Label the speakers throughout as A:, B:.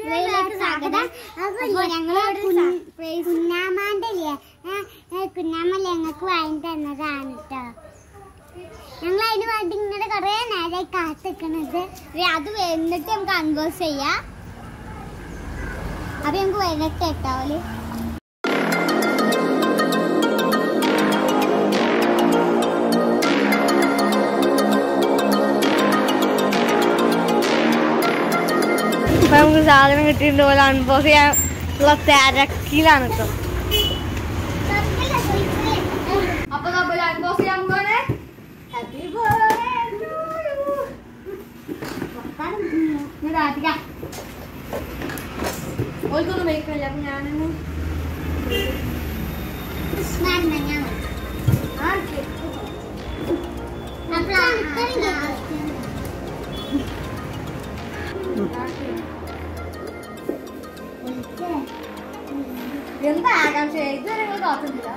A: സ്വാഗതം. അപ്പൊ ഞങ്ങള് കുഞ്ഞാമാന്റെ കുഞ്ഞാമല്ല ഞങ്ങൾക്ക് വാങ്ങി തന്നതാണ് കേട്ടോ. ഞങ്ങൾ അതിന് വേണ്ടി ഇങ്ങനെ കൊറേ നേരമായി കാത്തിക്കണത്. അത് വന്നിട്ട് നമുക്ക് അൺബോക്സ് ചെയ്യാം. അപ്പൊ നമുക്ക് വരട്ടെ കേട്ടോ.
B: നമുക്ക് സാധനം കിട്ടിയിട്ട് പോലെ അൺബോക്സ് ചെയ്യാനുള്ള തിരക്കിലാണ് കേട്ടോ. അപ്പൊ നമ്മൾ അൺബോക്സ് ചെയ്യാൻ പോവാണ്. ഓൾക്കൊന്നും മേക്കല്ല. അപ്പൊ ഞാനൊന്ന് എന്താ ആകാംക്ഷ ഇതുവരെ നിങ്ങൾ കാത്തുന്നില്ല.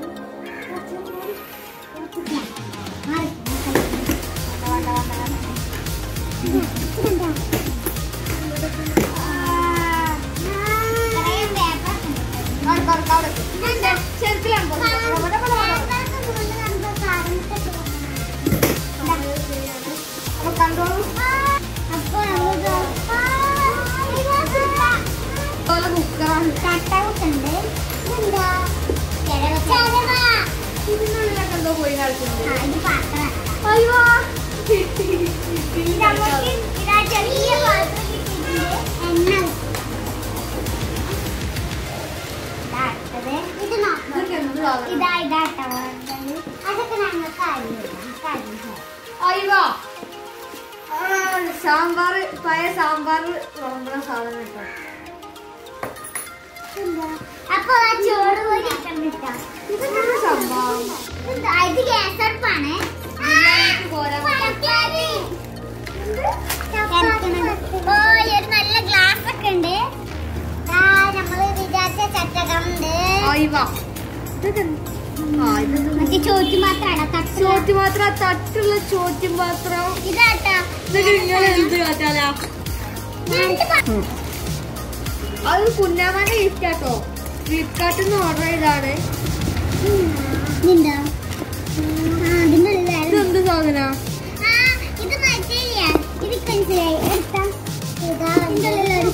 B: കുക്കറാണ്
A: കട്ടൗട്ടുണ്ട്.
B: എന്തോ പോയി കളിക്കുന്നത്.
A: ഇത് പാത്രം.
B: അയ്യോ
A: ചെറിയ പാത്രം എണ്ണ ഇത് ഇതായിട്ടോ. അതൊക്കെ ഞങ്ങൾക്ക്
B: അയ്യോ സാമ്പാർ പഴയ സാമ്പാർ വിളമ്പുന്ന സാധനം കേട്ടോ.
A: അപ്പൊ ആ ചോറ് പോലെ കണ്ടിട്ടോ.
B: സംഭവം
A: ഇത് ഗ്യാസടുപ്പാണ്. ഒരു നല്ല ഗ്ലാസ് ഒക്കെ ഉണ്ട്. നമ്മള് വിചാരിച്ച ചട്ടകമുണ്ട്. മറ്റേ ചോറ്റുപാത്രം
B: ചോറ്റുപാത്രം തട്ടുള്ള ചോറ്റുപാത്രം
A: ഇതാട്ടോ.
B: എന്ത് കാട്ടാലാ അത് കുഞ്ഞാമാന്റെ ഗിഫ്റ്റ് ആട്ടോ. ഫ്ലിപ്കാർട്ടിൽ നിന്ന് ഓർഡർ ചെയ്താണ്. ഇതെന്ത് സാധന?
A: ഇത് ഒരു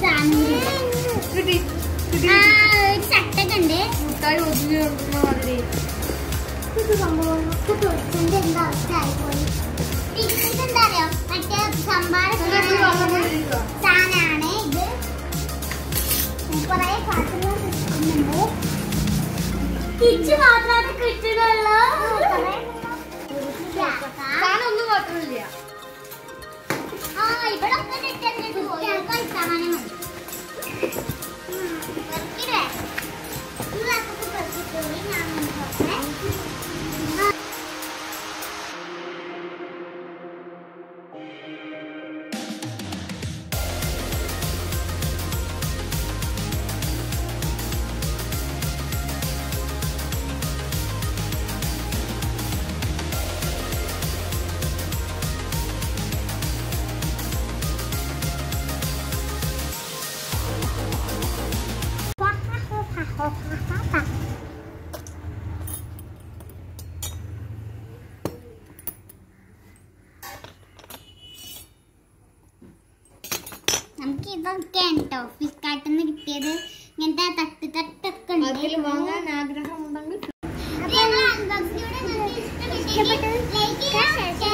A: ചട്ടക്കുണ്ട്.
B: മുട്ടായി ഒതുങ്ങി കൊടുക്കുന്ന മാതിരി
A: സംഭവം എന്താ അവസ്ഥ ആയിപ്പോയി. ഇതെന്താ അറിയോ, മറ്റേ സംഭാര സാധനമാണ് ഇത്. കുറെ പാത്രങ്ങൾ കിട്ടുന്നുണ്ട്. തിരിച്ച് മാത്രമാണ് കിട്ടുന്നുള്ളൂ.
B: ഒന്നും മാത്രമില്ല.
A: ഇവിടെ ഒക്കെ കിട്ടുന്നുണ്ട്. സാമാനം മതി. നമുക്ക് ഇതൊക്കെയാണ് കേട്ടോ ഫ്ലിപ്കാർട്ടിൽ നിന്ന് കിട്ടിയത്. ഇങ്ങനത്തെ തട്ടൊക്കെ ഉണ്ട്.
B: വാങ്ങാൻ ആഗ്രഹം ഉണ്ടെങ്കിൽ
A: ഇഷ്ടപ്പെട്ടത് ലൈക്ക് ചെയ്യുക, ഷെയർ ചെയ്യുക.